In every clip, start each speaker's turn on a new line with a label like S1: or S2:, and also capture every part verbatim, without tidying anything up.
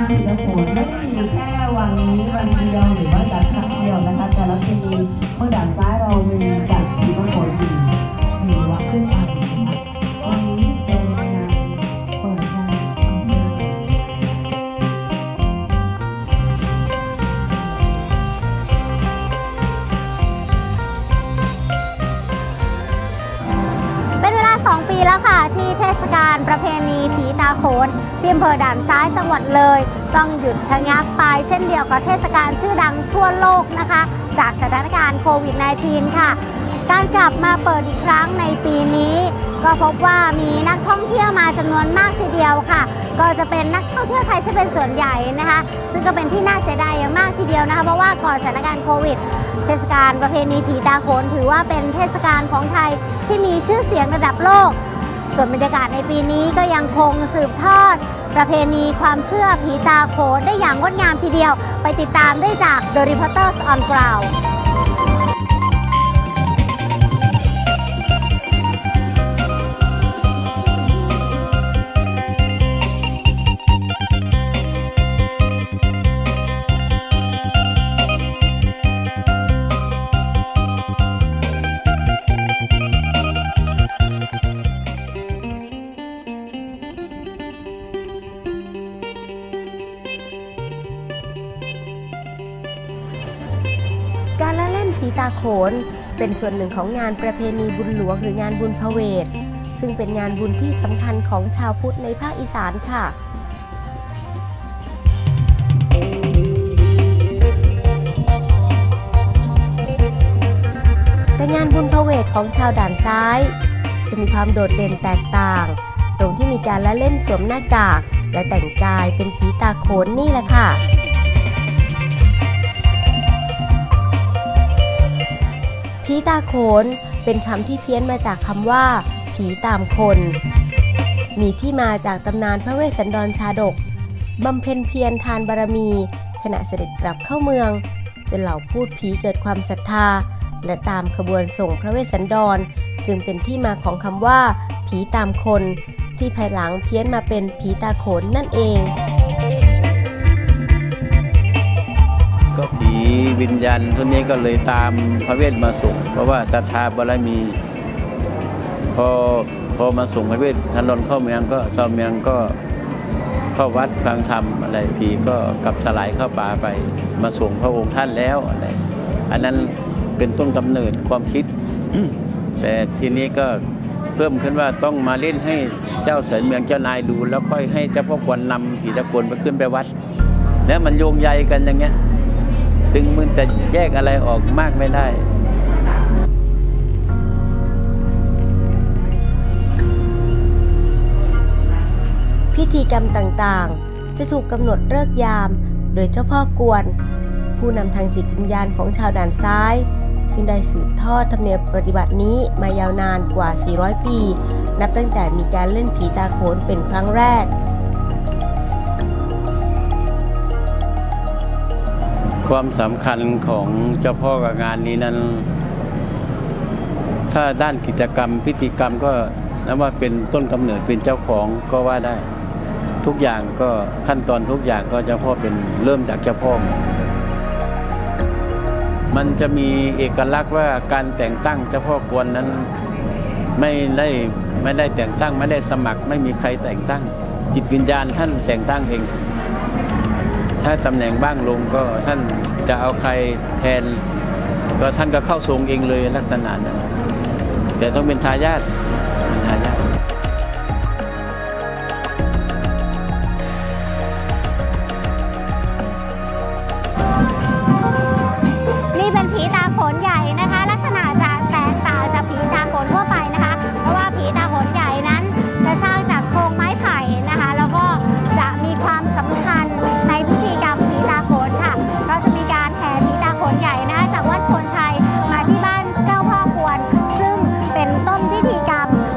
S1: ผีตาโขนไม่ได้มีแค่วันนี้วันเดียวหรือว่าจัดครั้งเดียวนะคะแต่ละปีเมื่อด่านซ้ายเรามีจัดผีตาโขนอยู่หนึ่งวันขึ้นไปวันนี้เป็นงานเปิดงาน
S2: เป็นเวลาสองปีแล้วค่ะที่เทศกาลประเพณีผีตาโขนที่อำเภอด่านซ้ายจังหวัดเลยต้องหยุดชะงักไปเช่นเดียวกับเทศกาลชื่อดังทั่วโลกนะคะจากสถานการณ์โควิด สิบเก้า ค่ะการกลับมาเปิดอีกครั้งในปีนี้ก็พบว่ามีนักท่องเที่ยวมาจำนวนมากทีเดียวค่ะก็จะเป็นนักท่องเที่ยวไทยที่เป็นส่วนใหญ่นะคะซึ่งก็เป็นที่น่าเสียดายอย่างมากทีเดียวนะคะเพราะว่าก่อนสถานการณ์โควิดเทศกาลประเพณีผีตาโขนถือว่าเป็นเทศกาลของไทยที่มีชื่อเสียงระดับโลกส่วนบรรยากาศในปีนี้ก็ยังคงสืบทอดประเพณีความเชื่อผีตาโขนได้อย่างงดงามทีเดียวไปติดตามได้จาก The Reporters on Ground
S3: การละเล่นผีตาโขนเป็นส่วนหนึ่งของงานประเพณีบุญหลวงหรืองานบุญพเวทซึ่งเป็นงานบุญที่สำคัญของชาวพุทธในภาคอีสานค่ะแต่งานบุญพเวทของชาวด่านซ้ายจะมีความโดดเด่นแตกต่างตรงที่มีการละเล่นสวมหน้ากากและแต่งกายเป็นผีตาโขนนี่แหละค่ะผีตาโขนเป็นคำที่เพี้ยนมาจากคำว่าผีตามคนมีที่มาจากตำนานพระเวสสันดรชาดกบำเพ็ญเพียรทานบารมีขณะเสด็จกลับเข้าเมืองจนเหล่าพูดผีเกิดความศรัทธาและตามขบวนส่งพระเวสสันดรจึงเป็นที่มาของคำว่าผีตามคนที่ภายหลังเพี้ยนมาเป็นผีตาโขนนั่นเอง
S4: ก็ผีวิญญาณตัวนี้ก็เลยตามพระเวทมาส่งเพราะว่าศรัทธาบารมีพอพอมาส่งพระเวทสันดรเข้าเมืองก็ชาวเมืองก็เข้าวัดฟังธรรมอะไรผีก็กลับสลายเข้าป่าไปมาส่งพระองค์ท่านแล้วอะไรอันนั้นเป็นต้นกำเนิดความคิด แต่ทีนี้ก็เพิ่มขึ้นว่าต้องมาเล่นให้เจ้าเสนเมืองเจ้านายดูแล้วค่อยให้เจ้าพ่อกวนนำผีตะโขนไปขึ้นไปวัดแล้วมันโยงใยกันอย่างเงี้ยซึ่งมันจะแยกอะไรออกมากไม่ได้
S3: พิธีกรรมต่างๆจะถูกกำหนดฤกษ์ยามโดยเจ้าพ่อกวนผู้นำทางจิตวิญญาณของชาวด่านซ้ายซึ่งได้สืบทอดธรรมเนียมปฏิบัตินี้มายาวนานกว่าสี่ร้อยปีนับตั้งแต่มีการเล่นผีตาโขนเป็นครั้งแรก
S4: ความสำคัญของเจ้าพ่อกับงานนี้นั้นถ้าด้านกิจกรรมพิธีกรรมก็นับว่าเป็นต้นกำเนิดเป็นเจ้าของก็ว่าได้ทุกอย่างก็ขั้นตอนทุกอย่างก็เจ้าพ่อเป็นเริ่มจากเจ้าพ่อมันจะมีเอกลักษณ์ว่าการแต่งตั้งเจ้าพ่อกวนนั้นไม่ได้ไม่ได้แต่งตั้งไม่ได้สมัครไม่มีใครแต่งตั้งจิตวิญญาณท่านแต่งตั้งเองถ้าตำแหน่งบ้างลงก็ท่านจะเอาใครแทนก็ท่านก็เข้าทรงเองเลยลักษณะนั้นแต่ต้องเป็นทายาทเป็นทายาท
S2: นี่เป็นผีตาโขนใหญ่นะคะลักษณะจะแตกต่างจากผีตาโขนทั่วไปนะคะเพราะว่าผีตาโขนใหญ่นั้นจะสร้างจากโครงไม้ไผ่นะคะแล้วก็จะมีความสำคัญในพิธีกรรมผีตาโขนค่ะเราจะมีการแห่ผีตาโขนใหญ่นะคะจากวัดโพนชัยมาที่บ้านเจ้าพ่อกวนซึ่งเป็นต้นพิธีกรรม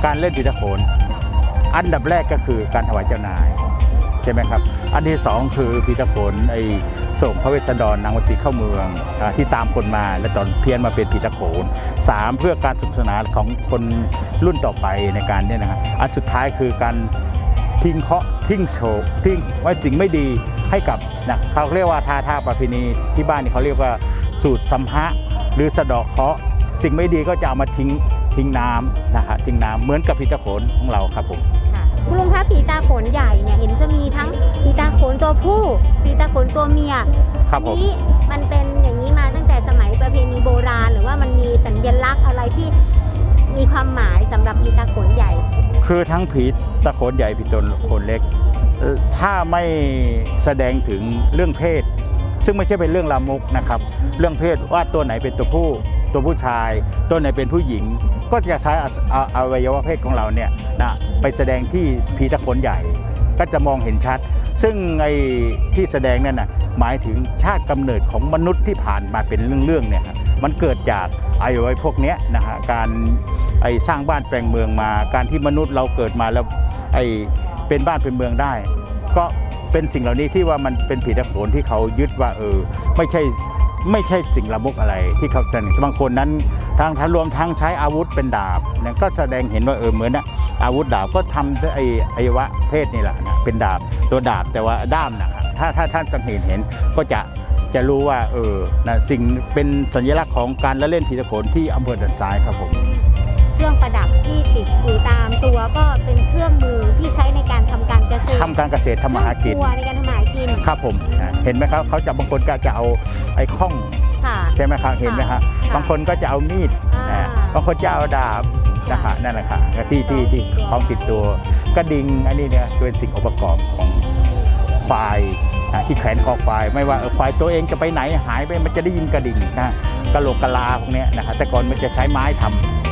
S5: การเล่นผีตะโขนอันดับแรกก็คือการถวายเจ้านายใช่ไหมครับอันที่สองคือผีตะโขนไอ้ส่งพระเวสสันดรนางวสีเข้าเมืองที่ตามคนมาและตอนเพี้ยนมาเป็นผีตะโขนสามเพื่อการสนุกสนานของคนรุ่นต่อไปในการเนี่ยนะครับอันสุดท้ายคือการทิ้งเคราะห์ทิ้งโศกทิ้งไว้สิ่งไม่ดีให้กับนะเขาเรียกว่าท่าท่าประเพณีที่บ้านนี่เขาเรียกว่าสูตรสัมภะหรือสะดอกเคราะห์สิ่งไม่ดีก็จะเอามาทิ้งทิ้งน้ำนะฮะทิ้งน้ำเหมือนกับผีตะโขนของเราครับผม
S2: คุณลุงคะผีตาโขนใหญ่เนี่ยเห็นจะมีทั้งผีตาโขนตัวผู้ผีตาโขนตัวเมีย
S5: ครับผม
S2: นี่มันเป็นอย่างนี้มาตั้งแต่สมัยประเพณีโบราณหรือว่ามันมีสัญลักษณ์อะไรที่มีความหมายสำหรับผีตาโขนใหญ่
S5: คือทั้งผีตะโขนใหญ่ผีตะโขนเล็กถ้าไม่แสดงถึงเรื่องเพศซึ่งไม่ใช่เป็นเรื่องลามกนะครับเรื่องเพศว่าตัวไหนเป็นตัวผู้ตัวผู้ชายตัวไหนเป็นผู้หญิงก็จะใช้อวัยวะเพศของเราเนี่ยนะไปแสดงที่ผีตะโขนใหญ่ก็จะมองเห็นชัดซึ่งไอ้ที่แสดงนั่นน่ะหมายถึงชาติกำเนิดของมนุษย์ที่ผ่านมาเป็นเรื่องๆเนี่ยมันเกิดจากอวัยวะพวกนี้นะฮะการไอ้สร้างบ้านแปลงเมืองมาการที่มนุษย์เราเกิดมาแล้วไอ้เป็นบ้านเป็นเมืองได้ก็เป็นสิ่งเหล่านี้ที่ว่ามันเป็นผีตะโขนที่เขายึดว่าเออไม่ใช่ไม่ใช่สิ่งละมุกอะไรที่เขาแต่บางคนนั้นทางทารวมทั้งใช้อาวุธเป็นดาบนั่นก็แสดงเห็นว่าเออเหมือนนะอาวุธดาบก็ทำด้วยไอ้อวัยวะเพศนี่แหละนะเป็นดาบตัวดาบแต่ว่าด้ามนะถ้าถ้าท่านสังเกตเห็นก็จะจะรู้ว่าเออนะสิ่งเป็นสัญลักษณ์ของการละเล่นผีตะโขนที่อำเภอด่านซ้ายครับผม
S2: เครื่องประดับที่ติดอยู่ตามตัวก็เป็นเครื่องมือที่ใช้ในการทำการเกษตร
S5: ทำการเกษตรทำมาหากิน
S2: ในการทำมาหากิน
S5: ครับผมเห็นไหมครับเขาจะบางคนก็จะเอาไอ้ข้องใช่ไหมครับเห็นไหมครับบางคนก็จะเอามีดบางคนจะเอาดาบนะฮะนั่นแหละค่ะที่ที่ที่ของติดตัวกระดิ่งอันนี้เนี่ยเป็นสิ่งองค์ประกอบของควายที่แขวนคอควายไม่ว่าควายตัวเองจะไปไหนหายไปมันจะได้ยินกระดิ่งนะกระโหลกกะลาพวกนี้นะครับแต่ก่อนมันจะใช้ไม้ทำ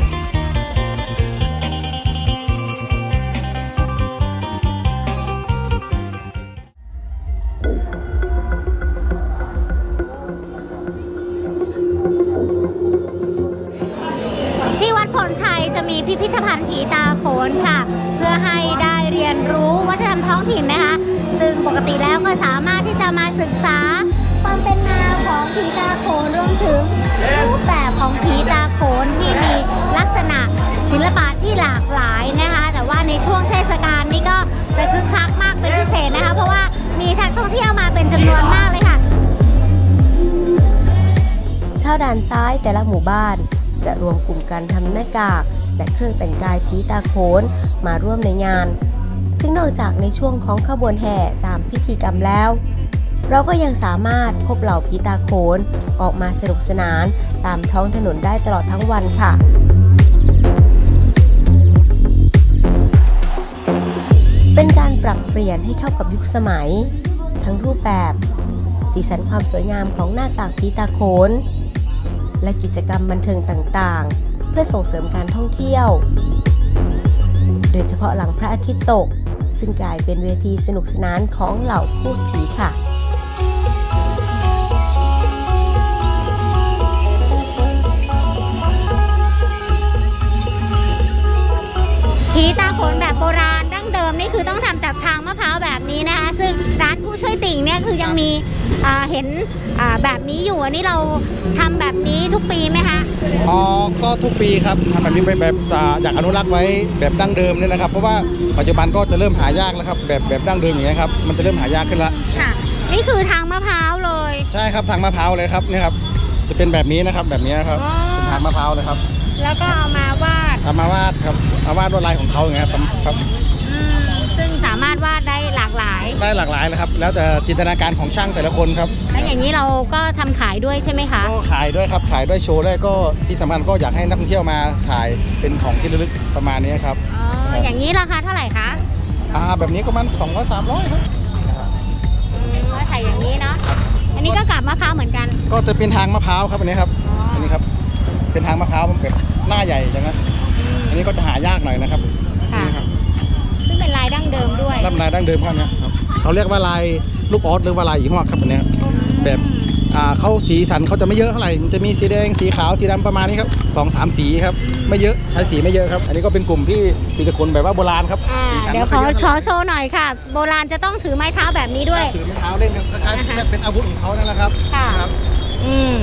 S2: มีพิพิธภัณฑ์ผีตาโขนค่ะเพื่อให้ได้เรียนรู้วัฒนธรรมท้องถิ่นนะคะซึ่งปกติแล้วก็สามารถที่จะมาศึกษาความเป็นมาของผีตาโขนรวมถึงรูปแบบของผีตาโขนที่มีลักษณะศิลปะที่หลากหลายนะคะแต่ว่าในช่วงเทศกาลนี้ก็จะคึกคักมากเป็นพิเศษนะคะเพราะว่ามีนักท่องเที่ยวมาเป็นจำนวนมากเลยค่ะ
S3: ชาวด่านซ้ายแต่ละหมู่บ้านจะรวมกลุ่มกันทำหน้ากากและเครื่องแต่งกายผีตาโขนมาร่วมในงานซึ่งนอกจากในช่วงของขบวนแห่ตามพิธีกรรมแล้วเราก็ยังสามารถพบเหล่าผีตาโขนออกมาสนุกสนานตามท้องถนนได้ตลอดทั้งวันค่ะเป็นการปรับเปลี่ยนให้เข้ากับยุคสมัยทั้งรูปแบบสีสันความสวยงามของหน้ากากผีตาโขนและกิจกรรมบันเทิงต่างๆเพื่อส่งเสริมการท่องเที่ยวโดยเฉพาะหลังพระอาทิตย์ตกซึ่งกลายเป็นเวทีสนุกสนานของเหล่าพูดผีค่ะ
S2: ผีตาโขนแบบโบราณดั้งเดิมนี่คือต้องทำจากทางมะพร้าวแบบนี้นะคะซึ่งร้านผู้ช่วยติ่งเนี่ยคือยังมีเห็นแบบนี้อยู่อันนี้เราทำแบบนี้ทุกปีไหมคะ
S6: อ๋อก็ทุกปีครับทำแบบนี้ไปแบบอยากอนุรักษ์ไว้แบบดั้งเดิมเนี่ยนะครับเพราะว่าปัจจุบันก็จะเริ่มหายากแล้วครับแบบแบบดั้งเดิมอย่างนี้ครับมันจะเริ่มหายากขึ้นละ
S2: ค่ะนี่คือทางมะพร้าวเลย
S6: ใช่ครับทางมะพร้าวเลยครับนี่ครับจะเป็นแบบนี้นะครับแบบนี้ครับเป็นทางมะพร้าวเลยครับ
S2: แล้วก็เอามาวาด
S6: เอามาวาดครับเอาวาดลวดลายของเขาอย่างเงี้ยครับ
S2: ซึ่งสามารถวาดได้หลากหลาย
S6: ได้หลากหลายเลยครับแล้วแต่จินตนาการของช่างแต่ละคนครับ
S2: แล้วอย่างนี้เราก็ทำขายด้วยใช่ไหมคะ
S6: ก็ขายด้วยครับขายด้วยโชว์ด้วยก็ที่สำคัญก็อยากให้นักท่องเที่ยวมาถ่ายเป็นของที่ระลึกประมาณนี้ครับ
S2: อ๋ออย่างนี้ราคาเท่าไหร่คะ
S6: อ่าแบบนี้ประมาณสองร้อยสามร้อยครับ
S2: อืมแล้วถ่ายอย่างนี้เนาะอันนี้ก็กาบมะพร้าวเหมือนกัน
S6: ก็จะเป็นทางมะพร้าวครับอันนี้ครับอันนี้ครับเป็นทางมะพร้าวแบบหน้าใหญ่อย่างนั้นอันนี้ก็จะหายากหน่อยนะครับ
S2: นี่ครับซึ่งเป็นลายดั้งเดิมด้วย
S6: ลายดั้งเดิมครับเนี่ยเขาเรียกว่าลายลูกออสหรือว่าลายหญิงหอกครับอันนี้แบบอ่าเขาสีสันเขาจะไม่เยอะเท่าไหร่มันจะมีสีแดงสีขาวสีดำประมาณนี้ครับสองสามสีครับไม่เยอะใช้สีไม่เยอะครับอันนี้ก็เป็นกลุ่มที่ปีตะคนแบบว่าโบราณครับ
S2: อ่า
S6: สีสัน
S2: เดี๋ยวขอขอโชว์หน่อยค่ะ โบราณจะต้องถือไม้เท้าแบบนี้ด้วย
S6: ถือไม้เท้าเล่นครับคล้ายๆเป็นอาวุธของเขานั่นแหละครับ
S2: ค่ะ
S6: ครับ
S2: อืม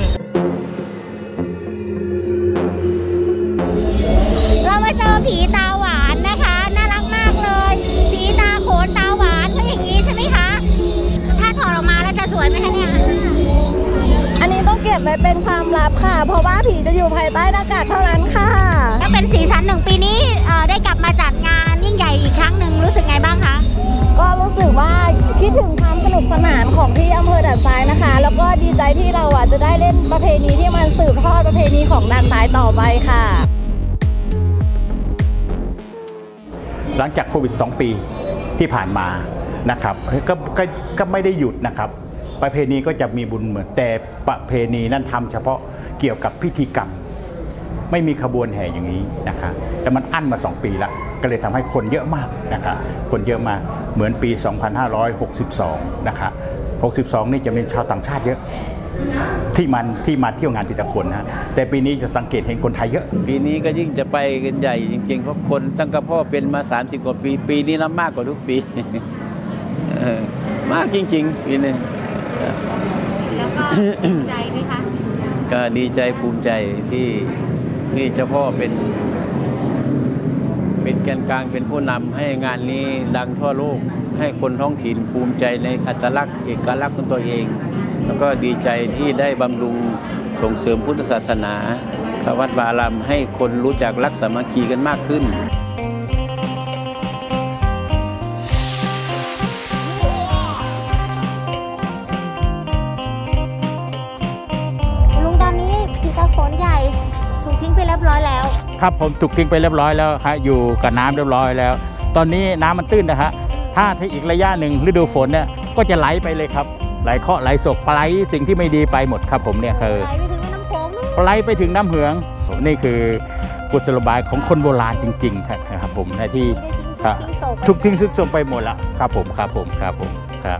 S2: เรามาเจอผีตาหวานนะคะน่ารักมากเลยผีตาโขนตาหวานเพราะอย่างนี้ใช่ไหมคะถ้าถอดออกมาแล้วจะสวยไหมคะเนี่ย
S7: อันนี้ต้องเก็บไว้เป็นความลับค่ะ เพราะว่าผีจะอยู่ภายใต้หน้ากากเท่านั้นค่ะ
S2: ก็เป็นสีสันหนึ่งปีนี้เอ่อได้กลับมาจัดงานยิ่งใหญ่อีกครั้งหนึ่งรู้สึกไงบ้างคะ
S7: ก็รู้สึกว่าคิดถึงความสนุกสนานของที่อำเภอด่านซ้ายนะคะ แล้วก็ดีใจที่เราอ่ะจะได้เล่นประเพณีที่มันสืบทอดประเพณีของด่านซ้ายต่อไปค่ะ
S5: หลังจากโควิดสองปีที่ผ่านมานะครับก็ก็ก็ไม่ได้หยุดนะครับประเพณีก็จะมีบุญเหมือนแต่ประเพณีนั้นทำเฉพาะเกี่ยวกับพิธีกรรมไม่มีขบวนแห่อย่างนี้นะคะแต่มันอั้นมาสองปีละก็เลยทำให้คนเยอะมากนะคะคนเยอะมากเหมือนปีสองพันห้าร้อยหกสิบสองนะคะหกสิบสองนี่จะเป็นชาวต่างชาติเยอะที่มันที่มาเที่ยวงานปีตะคนนะแต่ปีนี้จะสังเกตเห็นคนไทยเยอะ
S4: ปีนี้ก็ยิ่งจะไปกันใหญ่จริงๆเพราะคนตั้งแต่พ่อเป็นมาสามสิบกว่าปีปีนี้ละมากกว่าทุกปี มากจริงๆปีนี้
S2: แล้วก็ดีใจไหมคะ
S4: ก็ดีใจภูมิใจที่นี่เจ้าพ่อเป็นเป็นแกนกลางเป็นผู้นำให้งานนี้ดังทั่วโลกให้คนท้องถิ่นภูมิใจในอัตลักษณ์เอกลักษณ์ของตัวเองแล้วก็ดีใจที่ได้บำรุงส่งเสริมพุทธศาสนาพระวัดวาอารามให้คนรู้จักรักสามัคคีกันมากขึ้น
S2: ลุงตอนนี้ผีตาโขนใหญ่ถูกทิ้งไปเรียบร้อยแล้ว
S5: ครับผมถูกทิ้งไปเรียบร้อยแล้วครับอยู่กับน้ำเรียบร้อยแล้วตอนนี้น้ำมันตื้นนะฮะถ้าถ้าอีกระยะหนึ่งฤดูฝนเนี่ยก็จะไหลไปเลยครับไหลเคาะไหลศกไหลสิ่งที่ไม่ดีไปหมดครับผมเนี่ยคือ
S2: ไหลไปถึงแม่น้ำโขง
S5: ไหลไปถึงน้ำเหืองนี่คือกุศโลบายของคนโบราณจริงๆครับผมในที่ทุกทิ้งซุกซนไปหมดแล้วครับผมครับผมครับผมครับ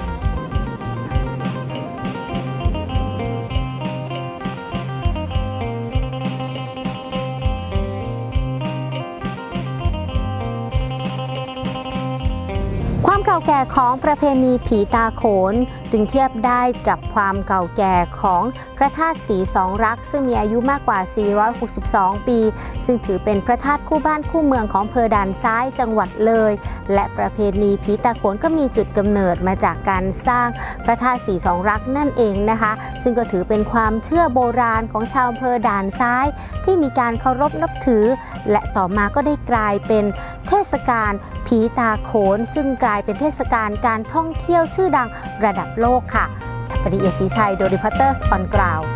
S3: ความเก่าแก่ของประเพณีผีตาโขนจึงเทียบได้กับความเก่าแก่ของพระธาตุศรีสองรักซึ่งมีอายุมากกว่าสี่ร้อยหกสิบสองปีซึ่งถือเป็นพระธาตุคู่บ้านคู่เมืองของอำเภอด่านซ้ายจังหวัดเลยและประเพณีผีตาโขนก็มีจุดกำเนิดมาจากการสร้างพระธาตุศรีสองรักนั่นเองนะคะซึ่งก็ถือเป็นความเชื่อโบราณของชาวอำเภอด่านซ้ายที่มีการเคารพนับถือและต่อมาก็ได้กลายเป็นเทศกาลผีตาโขนซึ่งกลายเป็นเทศกาลการท่องเที่ยวชื่อดังระดับโลกค่ะทัพพดีเอศรีชัยโดริพัตเตอร์สออนกราว